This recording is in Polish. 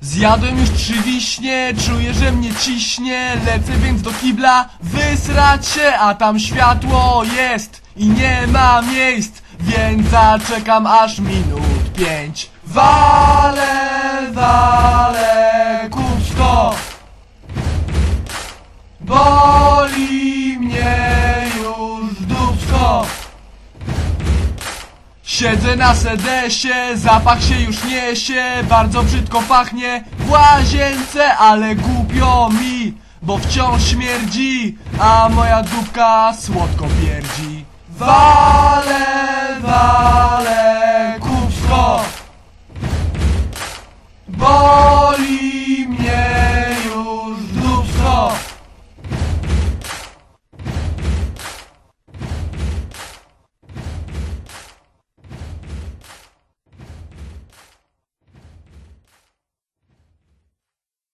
Zjadłem już 3 wiśnie, czuję, że mnie ciśnie. Lecę więc do kibla wysrać się, a tam światło jest i nie ma miejsc, więc zaczekam aż minut 5. Wale, kupsko, boli mnie już dupsko. Siedzę na sedesie, zapach się już niesie, bardzo brzydko pachnie w łazience, ale głupio mi, bo wciąż śmierdzi, a moja dupka słodko pierdzi.